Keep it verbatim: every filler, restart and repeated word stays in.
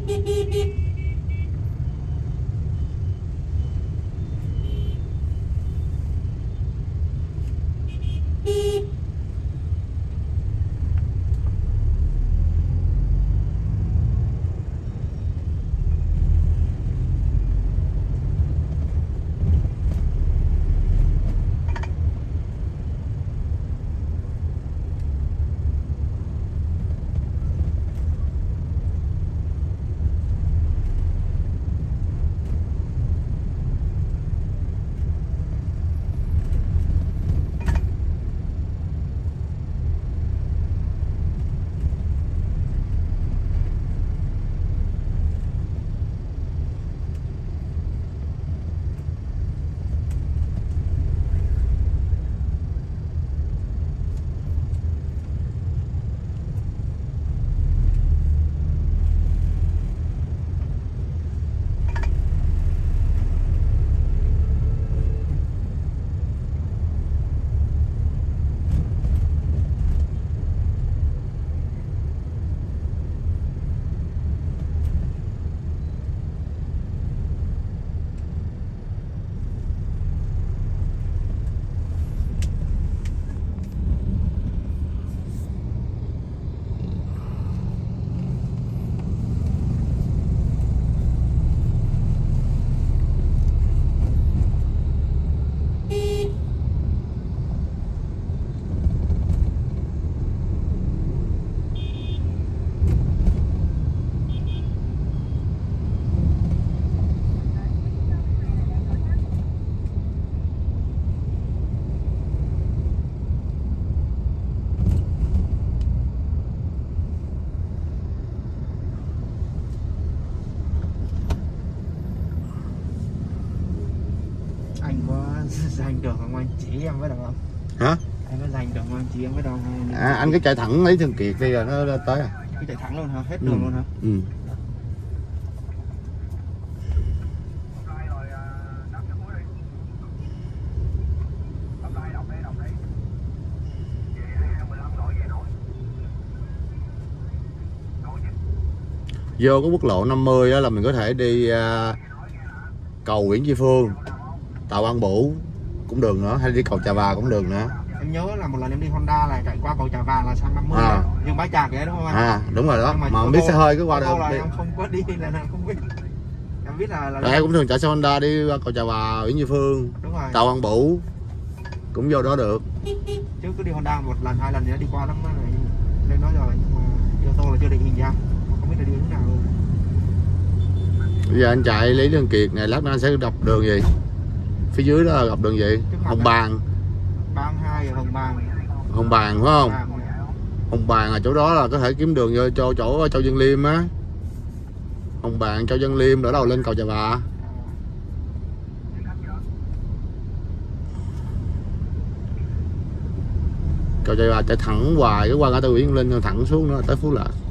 Dành đường không anh chỉ em với được không? Hả? Anh có dành đường không anh chỉ em với đâu? À, anh cứ chạy thẳng Lý Thường Kiệt đi rồi nó tới à? Cứ chạy thẳng luôn hả? Hết đường ừ. luôn hả? Ừ. Vô cái quốc lộ năm mươi đó là mình có thể đi uh, cầu Nguyễn Tri Phương, Tàu An Bửu cũng đường nữa, hay đi cầu Trà Và cũng đường nữa. Em nhớ là một lần em đi Honda là chạy qua cầu Trà Và là sang năm mươi à. nhưng Bái Chạc vậy đúng không anh? À đúng rồi đó, mà, mà không biết xe hơi cứ qua được. Em không có đi là em không biết. Em biết là, là... em cũng thường chạy xe Honda đi qua cầu Trà Và, Nguyễn Tri Phương, Tàu An Bửu cũng vô đó được. Chứ cứ đi Honda một lần hai lần thì nó đi qua lắm đó, lên nói rồi, nhưng mà ô tô là chưa định hình ra, không biết là đi hướng nào luôn. Bây giờ anh chạy Lý Thường Kiệt này, lát nữa anh sẽ đọc đường gì? Phía dưới đó là gặp đường gì? Hồng Bàng. ba hai Hồng Bàng. Hồng Bàng phải không? Hồng Bàng là chỗ đó là có thể kiếm đường vô cho chỗ Châu Văn Liêm á. Hồng Bàng, Châu Văn Liêm đỡ đầu lên cầu Trà Và. Cầu Trà Và chạy thẳng hoài, cái qua ngã tư Nguyễn Linh thẳng xuống nữa tới Phú Lộc.